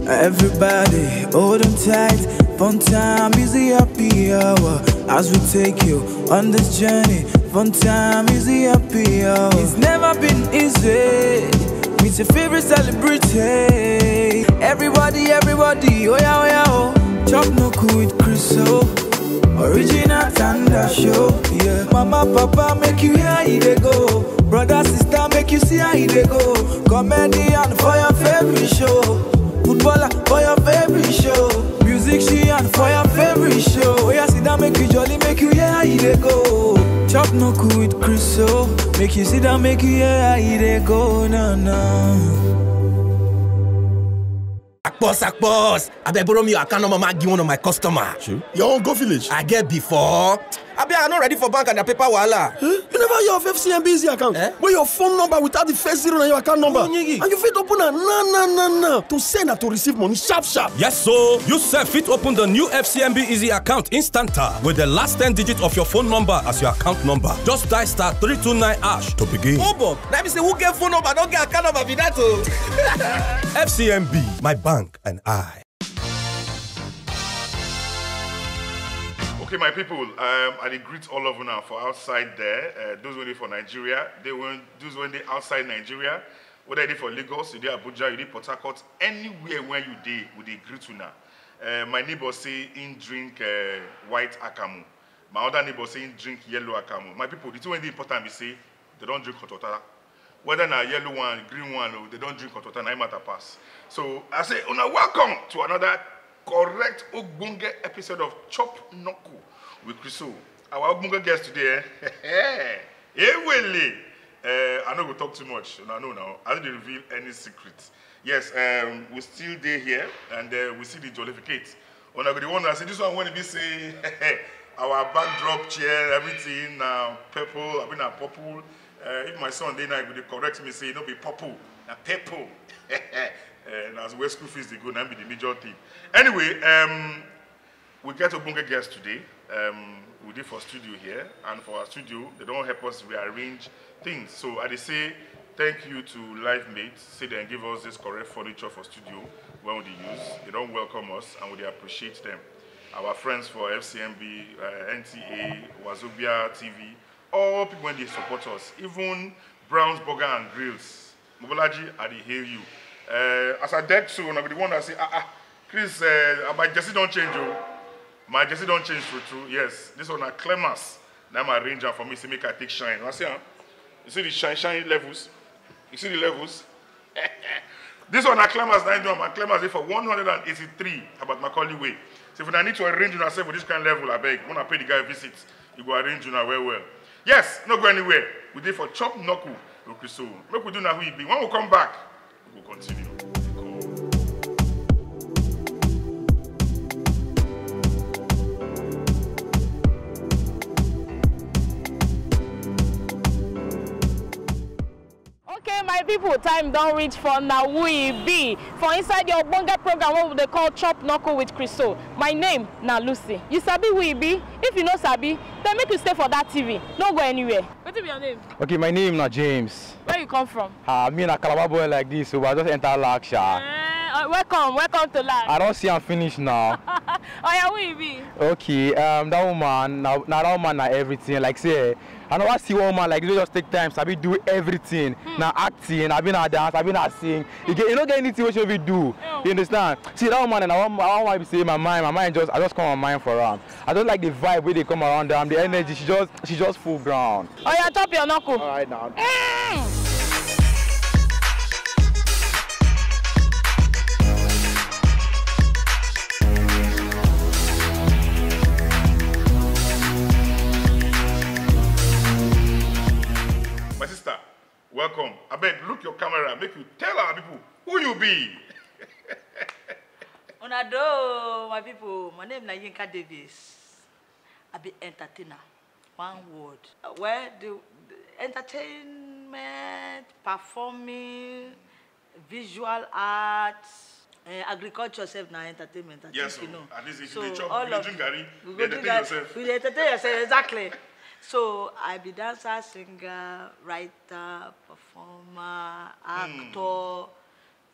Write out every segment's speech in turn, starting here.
Everybody, hold on tight. Fun time is the happy hour. As we take you on this journey, fun time is the happy hour. It's never been easy. Meet your favorite celebrity. Everybody, everybody, oh yeah, oh yeah, oh. Chop Knuckle with Chriso. Original Thunder Show, yeah. Mama, papa, make you hear how they go. Brother, sister, make you see how they go. Comedian for your favorite show. Footballer for your favorite show. Musician for your favorite show. Oh yeah, sit down, make you jolly, make you hear how they go. Chop Knuckle with Chriso. Make you sit down, make you hear how they go. No, no. Boss, I beg borrow me your account number, give one of my customer. Sure. Your own go village. I get before. I'm not ready for bank and the paper wala. You never your FCMB easy account. Where your phone number without the first zero on your account number. And you fit open a no. To send and to receive money sharp. Yes, so you fit open the new FCMB easy account instanta with the last 10 digits of your phone number as your account number. Just dial *329# to begin. Oh, Bob, let me say who get phone number, don't get account number with that. FCMB, my bank and I. Okay, my people, I greet all of you now for outside there. Those when they for Nigeria, those when they outside Nigeria, whether they for Lagos, you dey Abuja, you dey Port Harcourt, anywhere where you dey, we dey greet you now. My neighbor say in drink white akamu. My other neighbor say in drink yellow akamu. My people, the two when they important be say they don't drink hot water. Whether na yellow one, green one, or they don't drink hot water, na matter pass. So I say, welcome to another correct Ogbonge episode of Chop Knuckle with Chriso. Our Ogbonge guest today, I know we'll talk too much. I know now. I didn't reveal any secrets. Yes, we still there here, and we see the jollificate. When I go the one that say this one when we say our backdrop chair, everything now purple. I mean purple. If my son they now would correct me say no be purple, na purple. And as where school fees they go, now be the major thing. Anyway, we get a bunga guest today. We did for studio here, and for our studio, they don't help us rearrange things. So I say thank you to Live Mates, say they give us this correct furniture for studio when we use. They don't welcome us, and we appreciate them. Our friends for FCMB, NTA, Wazobia TV, all people when they support us, even Brown's Burger and Grills. Mobolaji, I hail you. As I deck so, I'm the one that say, Chris, my jersey don't change, oh. My jersey don't change true. Yes, this one are Clemas. Now my ranger for me to make I take shine. You see the shine levels? You see the levels? This one are Clemas. My Clemas is for 183 about Macaulay Way. So if I need to arrange yourself with this kind of level, I beg. When I pay the guy visit, you go arrange you now well. Yes, not go anywhere. We did for Chop Knuckle with Chriso. Make we do now who he be. When we come back, we will continue. Okay, my people, time don't reach for now we be. For inside your Bonga program, what they call Chop Knuckle with Chriso. My name, na Lucy. You sabi we be? If you know sabi, then make you stay for that TV. Don't go anywhere. What is your name? Okay, my name na James. Where you come from? Me na Calabar boy like this, so I just enter Laksha. Welcome to Laksha. I don't see I'm finished now. Oh yeah, we be? Okay, that woman, now that woman na everything. Like say, I know I see one woman like this just take time, so I be do everything. Now acting, I been a dance, I been a sing. You don't get anything what you be do. You understand? See that woman and I want to say my mind I just come on mind for her. I don't like the vibe where they come around them, the energy, she just full ground. Oh yeah, chop your knuckle. Alright now. Welcome. I beg, look your camera, make you tell our people who you be. Onado, my people. My name is Yinka Davies. I be entertainer. One word. Where the entertainment, performing, visual arts, agriculture self now entertainment. Yes, you know. At least if so you chop, all you drink garri, you entertain yourself. You entertain yourself, exactly. So I be dancer, singer, writer, performer, actor,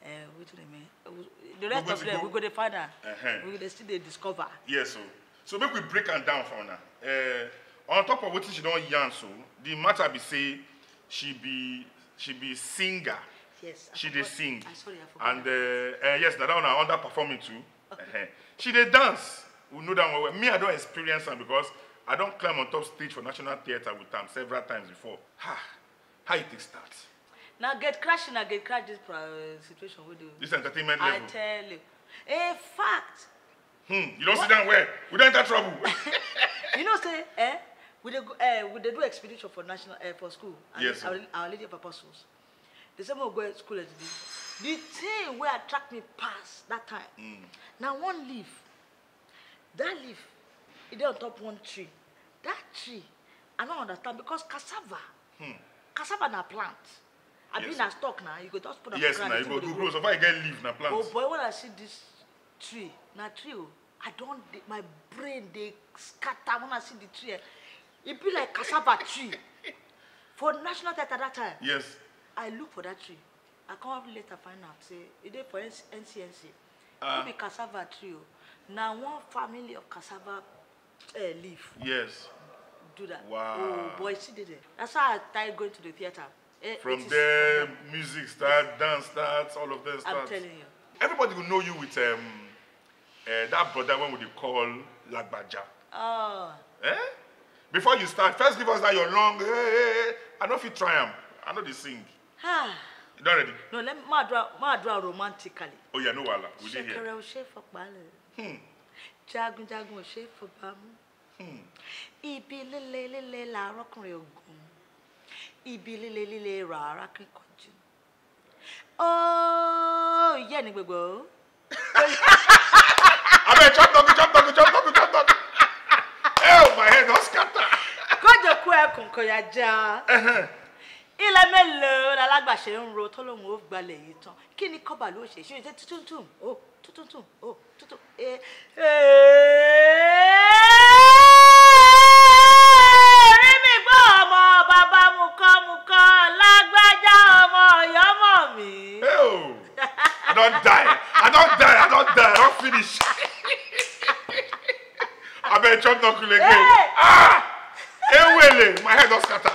What do you mean? The rest of them, we go to find her. We go still discover. Yes, so make we break her down for now. On top of what she don't yarn, so the matter be say she be singer. Yes. She did sing. I forgot. And yes, that one are underperforming too. Okay. She did dance. We know that one well. Me, I don't experience her because I don't climb on top stage for National Theatre with them several times before. How it start? Now get crash this situation we do. This entertainment level. I tell you. A fact. You don't sit down where? We don't enter trouble. You know, say, we do expedition for national for school. Yes. Our Lady of Apostles. The same way we go to school education. The thing where attract me past that time. Now one leaf. That leaf, it is on top one tree. That tree, I don't understand because cassava. Cassava na plant. I mean na stock now. You go just put on yes, now you go grow. So far you get leaf na plant. Oh boy, when I see this tree, na tree, I don't. My brain they scatter when I see the tree. It be like cassava tree. For National Theatre that time. Yes. I look for that tree. I come later find out say it is for NCNC. It be cassava tree. Now one family of cassava leaf. Yes. Do that. Wow. Oh boy, she did it. That's how I started going to the theater. From there, music starts, dance starts, all of them starts. I'm telling you. Everybody will know you with that brother when we call Lagbaja. Oh. Before you start, first give us that your long. I know if you try them. I know they sing. You done ready? No, let me draw romantically. Oh yeah, no wala. We did here. Shekere o she for pale. Jagun o she for bamu. Ibi lele la rokunrin ogun. Ibi lele ra ara kin koju. Oh, yeah ni gbogbo. Abe chop talk. Oh, my head don't scatter. Kojo ku ekun ko ya ja. Ilẹ̀ mélòó la lágbàṣe ń ro tó lóun ó gbalẹ̀ yìí tán. Kí ni kọ́bà ló ṣe? Ṣé ìṣe tuntun? Oh, tuntun. Oh, tuntun. Rí mi gbọ́ ọmọ bàbá mukọ́ lágbájá ọmọ ìyọ́mọ̀ mi. I don't die. I don't finish. I better chop Knuckle again. Ewele, my head don't scatter.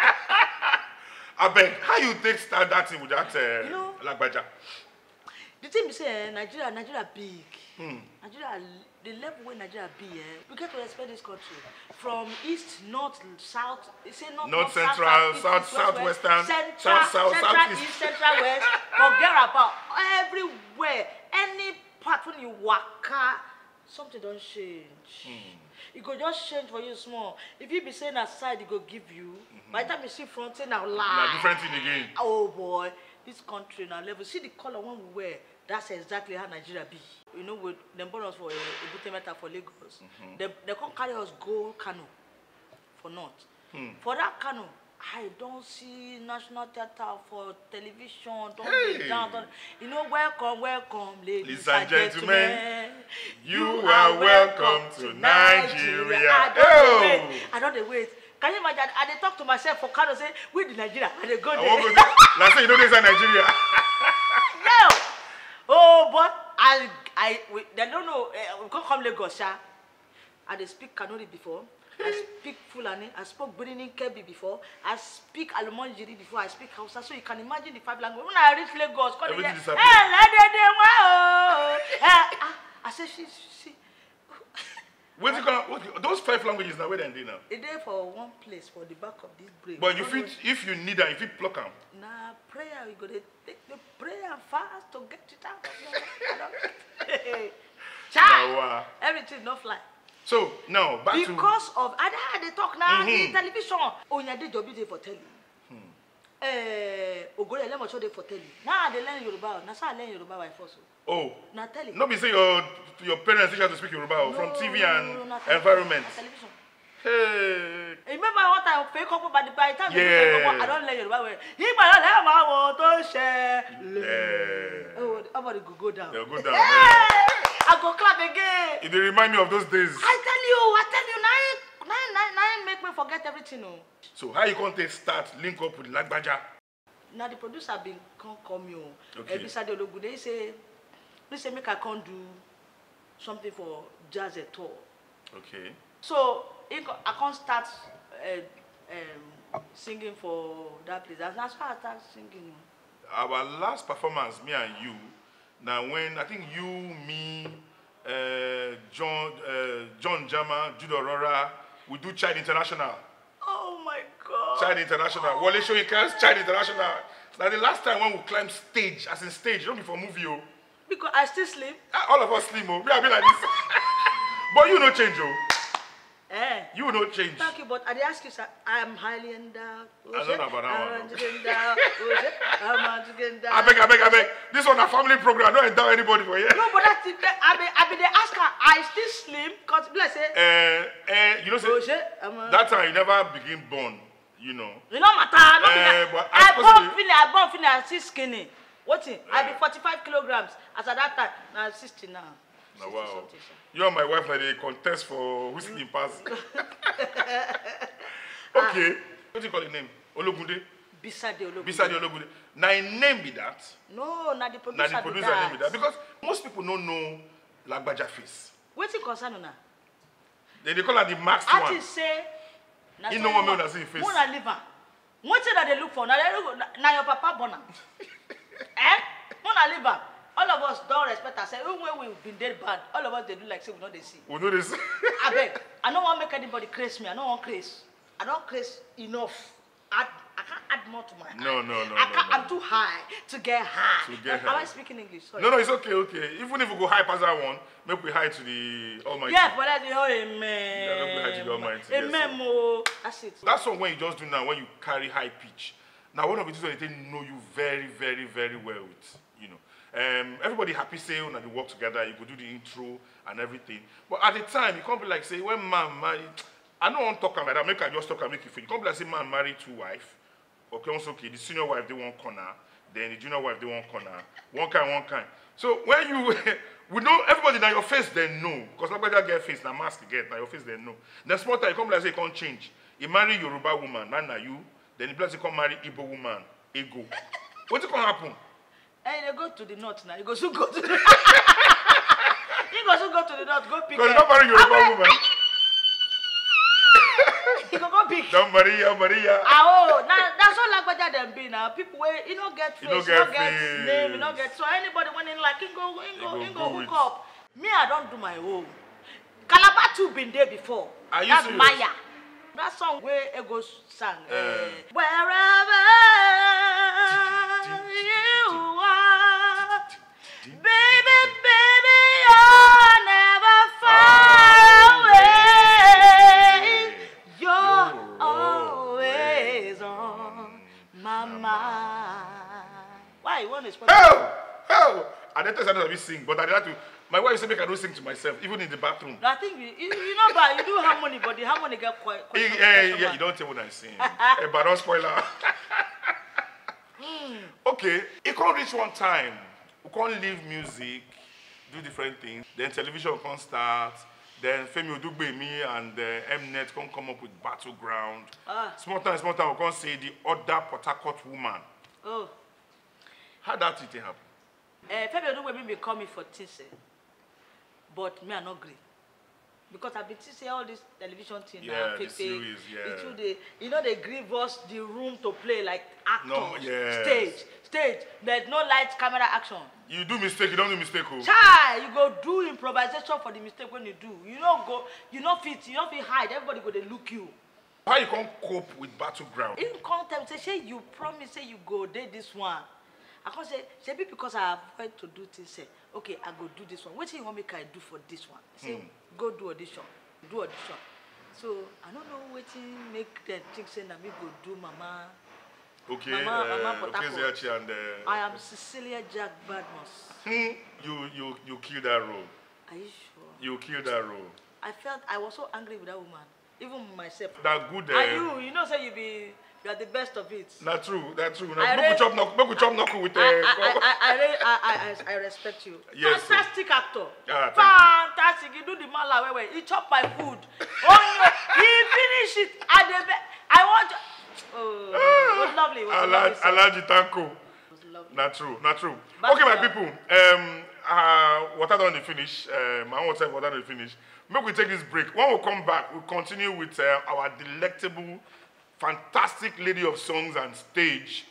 I beg, how you take start that thing with that Lagbaja? The thing is, Nigeria big. Nigeria, the level where Nigeria big, we get to respect this country. From east, north, south, north, central, southwestern, south, east, central, west. Forget about everywhere. Any part when you waka, something don't change. It go just change for you small. If you be saying aside, it go give you. By the time you see front, say now lie. Now different thing again. Oh boy, this country now level. See the color when we wear. That's exactly how Nigeria be. You know, with them born us for a meta for Lagos. They can't carry us go Kano for north. For that Kano, I don't see National Theatre for television. Don't be down. You know, welcome, ladies and gentlemen. You are welcome to Nigeria. I don't wait. Can you imagine? I dey talk to myself for Kano say, we the Nigeria. I dey go there. Last say you know this is Nigeria. No. Oh, but they don't know. We can't come Lagos, sha. I dey speak Kanuri before. I speak Fulani. I spoke Birinin Kebi before. I speak Alumonjiri before. I speak Hausa. So you can imagine the 5 languages. When I reach Lagos, I say she. Those 5 languages now where they now? It's there for one place for the back of this brain. But if you need them, if you pluck them. Nah, prayer we go to take the prayer and fast to get it out. Child, everything no fly. So now back to because of they talk now the television. Onya dey job dey for telly. Ogore let me show dey for telly. Now they learn Yoruba. Now say I learn Yoruba by force. Oh. Now telly. No be say your parents teach you to speak Yoruba from TV and environment. Television. Hey. Remember what I fake up by the time I don't learn Yoruba well. He might have my to share. Oh, everybody go down. They'll go down. I go clap again. It remind me of those days. I tell you, nine make me forget everything. So how you going to start link up with Lagbaja? now the producer been can't come you. Okay. They say make I can't do something for jazz at all. Okay. So I can't start singing for that place. That's why I started singing. Our last performance, me and you, now when I think you, me, John Jama, Judo Aurora, we do Child International. Oh my God. Child International. Wale Shoyika's Child International. Now the last time when we climbed stage, as in stage, don't be for movie, oh. Because I still sleep. All of us slim, oh. We have been like this. But you no change, oh. You no change. Thank you, but I ask you, sir, I am highly endowed. I don't know about that one. I beg. This one a family program. I don't endow anybody for here. No, but that's it. I be the ask her, I still slim, because let's say. You know, say, that time you never begin born, you know. You know, matter. I born finish, I still skinny. What's it? I be 45 kilograms. As at that time, now 60 now. Now, wow. You and my wife, like, they contest for who slim pass. Okay. What do you call the name? Ologunde? Bisade Ologunde. Bisade Ologunde. Now, a name be that? No, now the producer, name be that. Because most people don't know Lagbaja face. What's it concern now? They call her the masked one. I just say, you know what I see face. When I live her. What that they look for? Now your papa born. When I live her. All of us don't respect ourselves. Even when we've been dead bad, all of us they do like say we know they see. We know this. I beg. I don't want to make anybody craze me. I don't want craze. I don't craze enough. I can't add more to my high. No. I'm too high to get high. Am I speaking English? Sorry. No, it's okay. Even if we go high past that one, make we high to the Almighty. Yeah, but that's the whole amen. Yeah, make we high to the Almighty. Amen, yes, that's it. That's one when you just do now, when you carry high pitch. Now, one of the things they know you very, very, very well with, you know. Everybody happy say when they work together, you could do the intro and everything. But at the time, you can't be like, say, when man married, I don't want to talk like that, make I just talk and make you feel. You can't be like, say, man married 2 wives. Okay, also, okay, the senior wife, they want corner. Then the junior wife, they want corner. One kind. So when you, we know, everybody now your face, they know. Because nobody get face, now mask get, now your face, they know. Then small time, you can't be like, say, you can't change. You marry Yoruba woman, now you. Then you come marry Igbo woman, Ego. What's going to happen? Hey, they go to the north now. You go soon go to the. You go soon go to the north. Go pick. Because you don't marry Yoruba woman. You go pick. Don't Maria. Oh, now that's all Lagbaja them be now. People where you don't get face, you don't get name, you don't get. So anybody when in like, go hook up. Me, I don't do my own. Calabar too been there before. That's Maya. That song where Ego sang. Wherever you are, baby, you're never far away. You're always on my mind. Why you want to explain? Oh! I didn't tell you I sing, but I had to. My wife said, make I don't sing to myself, even in the bathroom. I think you know, but you do harmony, but the harmony get quite. Yeah, you don't tell what I sing. But don't spoil her. Okay, it can't reach one time. We can't leave music, do different things. Then television can't start. Then Femi Odugbemi and Mnet can't come up with Battleground. Small time, we can't say the other Port Harcourt woman. Oh. How that it happen? Femi Odugbemi be call me for things, but me I not agree. Because I've been teaching all this television thing now, the series, you know they give us the room to play like actors, no, stage. There's no light, camera, action. You do mistake, you don't do mistake. Oh. Chai, you go do improvisation for the mistake when you do. You don't hide. Everybody go they look you. How you can't cope with Battleground? In content, say you promise, say you go did this one. I can't say because I avoid to do things. Say okay, I go do this one. What do you want me to do for this one? Say go do audition. So I don't know what to make them think say that me go do Mama. Okay, Mama and I am Cecilia Jack Badmus. You killed that role. Are you sure? You killed that role. I felt I was so angry with that woman, even myself. That good. And you know, say you are the best of it. That's true. Make we chop knuckle with I respect you. Yes, fantastic actor. Fantastic. You do the mala where he chop my food. Oh no, he finish it. I want. Oh, lovely. It was lovely. Alaji Tanko. Not true. But okay, my people. Water done the finish. My own time water done the finish. Maybe we take this break. When we come back, we'll continue with our delectable, fantastic lady of songs and stage.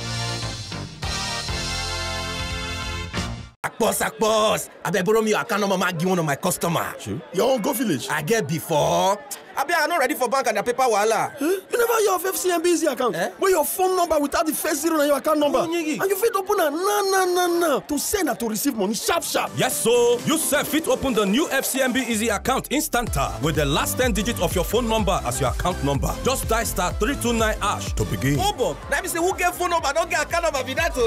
Akpos. I beg borrow me your account number, give one of my customer. Sure. Your own go village. I get before. I be not ready for bank and the paper wala. You never hear of FCMB easy account? Where your phone number without the first zero on your account number. And you fit open a no. To send and to receive money sharp. Yes, so you sef fit open the new FCMB Easy account instanta with the last 10 digits of your phone number as your account number. Just dial *329# to begin. Oh, boy. That means who get phone number, don't get account number with that.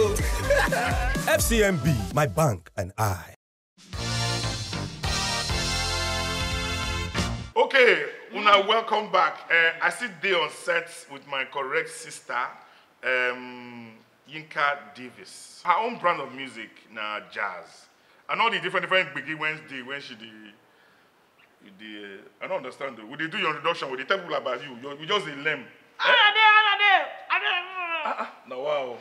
FCMB, my bank and I. Okay, Una, welcome back. I sit there on set with my correct sister, Yinka Davies. Her own brand of music, na jazz. And all the different begin Wednesday when she I don't understand though. When they do your introduction, when they tell people about you, you just a lame. Now wow.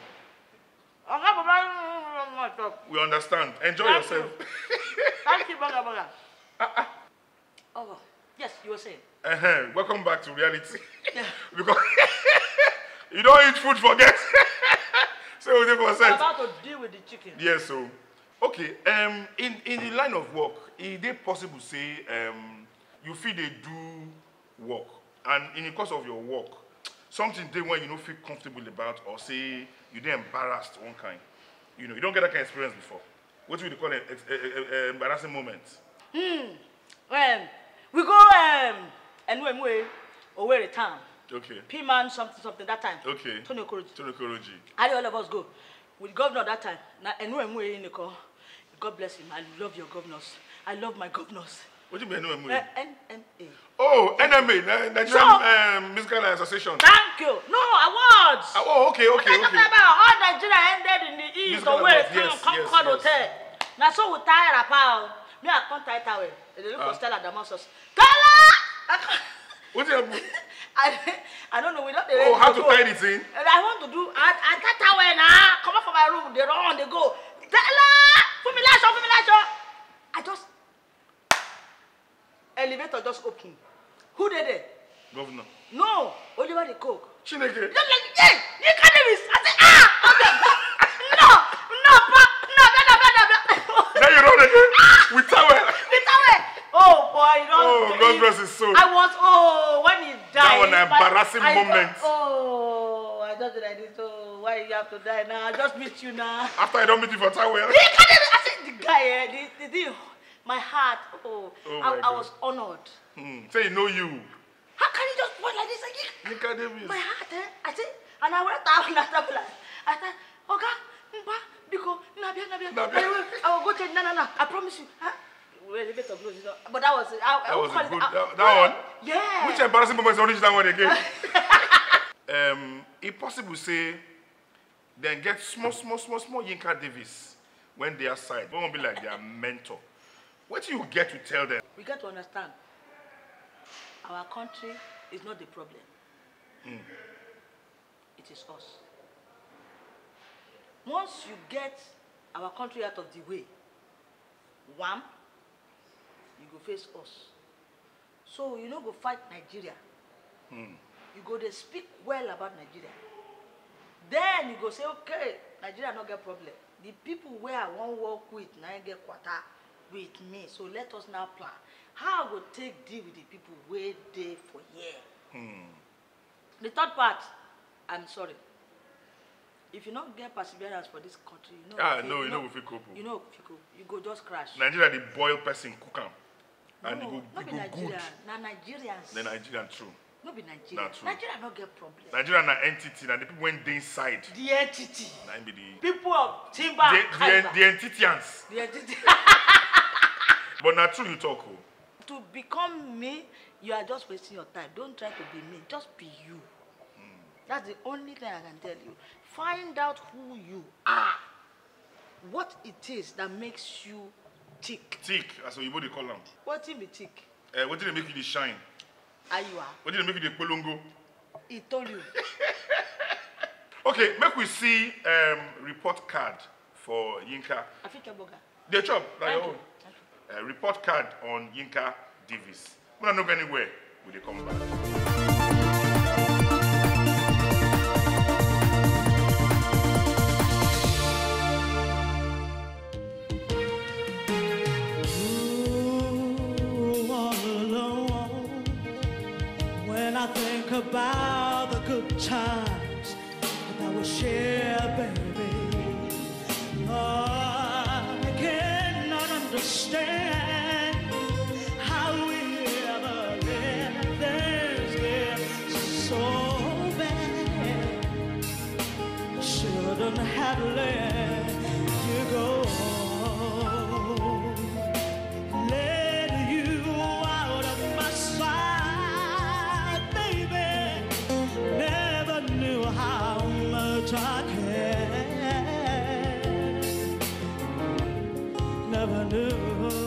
We understand. Enjoy yourself. Thank you, Baga. Oh, yes, you were saying. Welcome back to reality. Because you don't eat food, forget. So we I'm about to deal with the chicken. Yes, so okay. In the line of work, is it possible to say you feel they do work, and in the course of your work, something they when you don't feel comfortable about, or say you they embarrassed one kind, you know, you don't get that kind of experience before. What do we call it? Embarrassing moments. Well, we go anyway over the town. Okay. P-man something that time. Okay. Tony Okoroji. I all of us go. With governor that time. Now anyway in the call. God bless him. I love your governors. I love my governors. What do you mean NMA? NMA. Oh, NMA, Nigerian Musical Association. Thank you. No, awards. Oh, okay. What I'm talking about, all Nigeria ended in the east or where Concord Hotel. Now so we tie up out. Me I can't tie it away. They look for Stella Damasus. What's your I don't know. We don't. Oh, how to tie it in? And I want to do. I tie it away now. Come up from my room. They run. They go. Stella, put me lash. I just elevator just opened. Who did it? Governor. No, Oliver the Coke. Chineke. Yeah, you can't do this. I said, no. Now you run again with towel. Oh boy, you know. Oh, God bless his soul. I was when he died. That was an embarrassing moment. I just did like this. Oh, why you have to die now? I just meet you now. After I don't meet you for towel. I said the guy, my heart. I was honored. Say he know you. How can you just point like this? Yinka Davies. My heart, I said, and I went down and I said, Oga, Mba, Biko, Nabia. I will go to no. I promise you. But that was that was a good. That one? Yeah. Which embarrassing moments only that one again? If possible, say, then get small Yinka Davies when they are side. We won't be like their mentor. What do you get to tell them? We got to understand. Our country is not the problem. It is us. Once you get our country out of the way, one, you go face us. So you go fight Nigeria. You go to speak well about Nigeria. Then you go say, okay, Nigeria not get problem. The people where I won't work with, now get quarter with me. So let us now plan. How I will take deal with the people where they for here. The third part, I'm sorry. If you don't get perseverance for this country, you know if you go just crash. Nigeria, the boil person cook am. And no, you go not be Nigeria. good. Now Nigerians. The Nigerian true. Not be Nigeria. Not true. Nigeria not get problem. Nigeria na entity, and the people went inside. The entity. Be the people of timber. The entitians. The entity. But not true you talk. To become me, you are just wasting your time. Don't try to be me. Just be you. That's the only thing I can tell you. Find out who you are. What it is that makes you tick. Tick, that's what you would call them. What did me tick? What did they make you the shine? Iheuwa. What did they make you the polongo? He told you. Okay, make we see report card for Yinka. I think your burger. The chop, like your Thank own. you. Report card on Yinka Davies. We don't go anywhere. Will they come back? When I think about the good times that we share, baby, I cannot understand how we ever let things get so bad. Shouldn't have let you go. Let you out of my sight, baby. Never knew how much I cared. Never knew.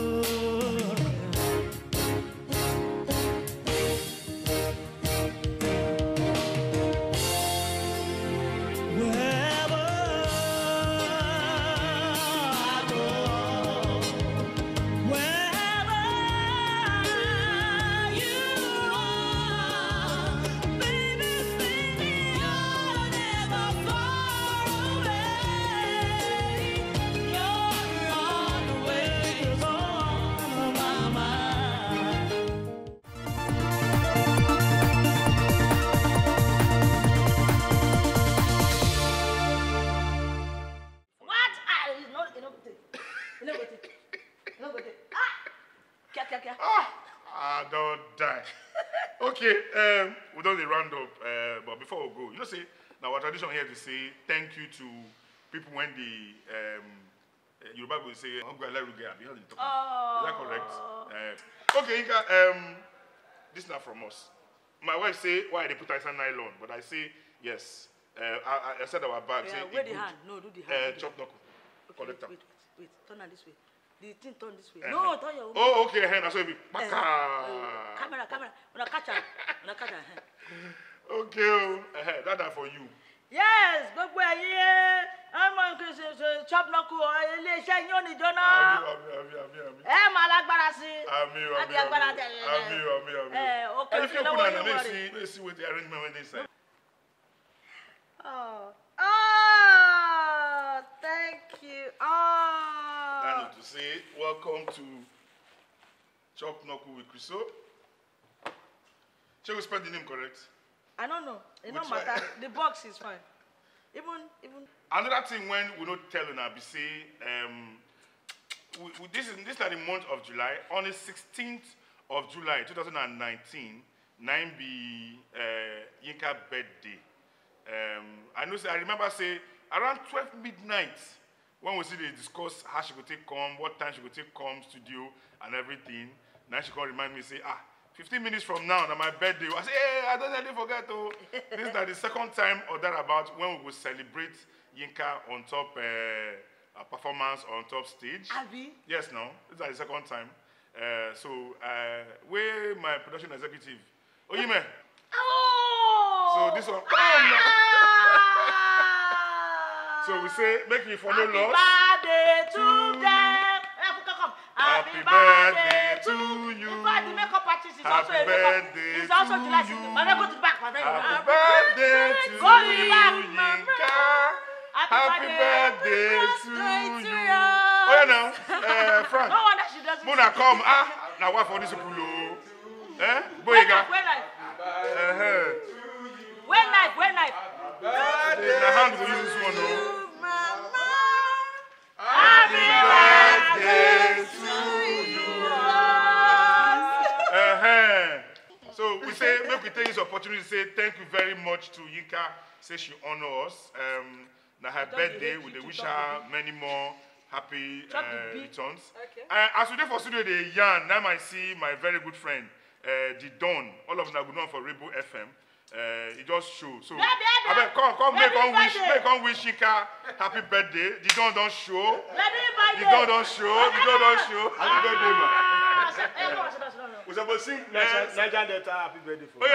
Don't die. Okay, we don't round up, but before we go, you know, say, now our tradition here to say thank you to people when the Yoruba will say, is that correct? Okay, Yinka, this is not from us. My wife say, why they put ice on nylon? But I say, yes. I said our bag. Yeah, say, where the hand? No, do the hand. Chop knuckle. Okay, Collect them. wait, turn her this way. The thing turn this way. No, turn your. Oh, okay, hand. So it be Camera. When I catch her. Okay, that's for you. Yes, gbogbo ẹ̀yin ọmọ nǹkan chop knuckle iléeṣẹ́ yín ò ní jóná. Àmín. Ẹ máa lágbára sí. Àmín. Àti agbára tẹ. Àmín. Okay, If you no put worry. let's see what the arrangement when they say. Oh, thank you. I need to say welcome to Chop Knuckle with Chriso. Shall we spell the name correct? I don't know. It don't matter. The box is fine. Even. Another thing when we don't tell you now, be say this is the month of July. On the 16th of July 2019, 9 be Yinka birthday. I remember say around 12 midnight when we see they discuss how she could take come, what time she could take come studio and everything. Now she can remind me say 15 minutes from now, my birthday. I say, hey, I don't let you forget. Oh. This is the second time or thereabout when we will celebrate Yinka on top performance on top stage. Abby? Yes, no. This is the second time. Where my production executive? Oyime. Oh! So this one, come now. So we say, make me follow loss. Happy birthday to them. Happy birthday to you. In fact, the makeup artist is Happy also a makeup. birthday He's also to July. you. Go to the back, my friend. Happy birthday to Go to the back, Yinka. Happy birthday birthday to to you. you. Oh yeah, now, Frank. No wonder she doesn't. Mona come. Now what for this people? Boyega. When knife. The hand will use this one, no. Happy birthday to you. So we say, make we take this opportunity to say thank you very much to Yinka. Say she honor us. Now her birthday, we wish her many more happy returns. Okay. As we do for studio, the yarn. Now I see my very good friend, the Don. All of them are good on for Rainbow FM. It just show. So, come, make on wish Yinka happy birthday. The Don don't show. Let me buy the Don don't show. The Don don't show. Happy birthday, man. We supposed to sing Niger Delta happy birthday for you.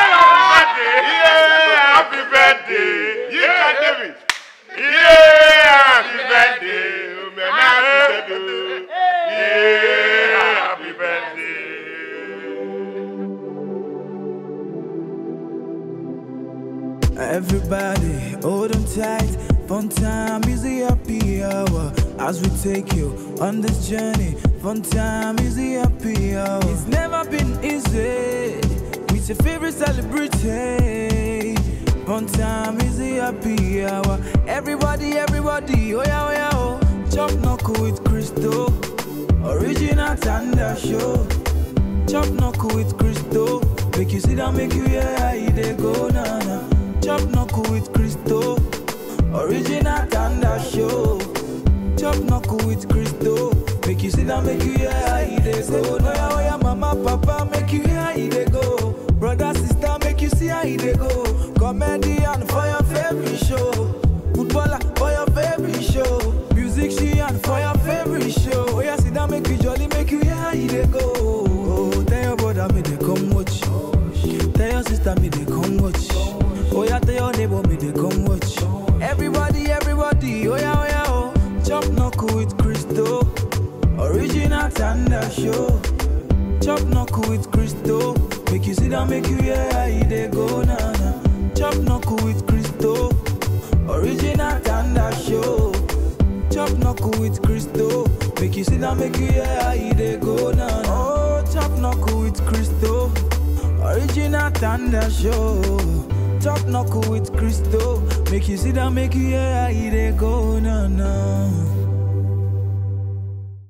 Happy birthday! Yinka Davies! Happy birthday! Happy birthday! Everybody, hold on tight. Fun time is the happy hour. As we take you on this journey, fun time is the happy hour. It's never been easy with your favorite celebrity. Fun time is the happy hour. Everybody, oh yeah, oh. Chop Knuckle with Chriso, original Thunder show. Chop Knuckle with Chriso, make you see that, make you yeah, they go na na. Chop Knuckle with Chriso, original Thunder show. Chop Knuckle with Chriso, make you see that, make you yeah, they go na na. Oh yeah, mama, papa, make you yeah, they go. Brother, sister, make you see how they go. Comedian for your favorite show. Footballer for your favorite show. Musician for your favorite show. Oh yeah, see that, make you jolly, make you yeah, they go. Oh, tell your brother, me they come watch. Tell your sister, me they come watch. Oh yeah, tell your neighbor, me they come watch. Everybody, oh yeah, oh. Chop Knuckle with Chriso, original Thunder show. Chop Knuckle with Chriso, make you see that, make you yeah, they go na na. Chop Knuckle with Chriso, original Thunder show. Chop Knuckle with Chriso, make you see that, make you yeah, they go na na. Oh, Chop Knuckle with Chriso, original Thunder show. Chop Knuckle with Chriso, make you see that, make you yeah, they go na na.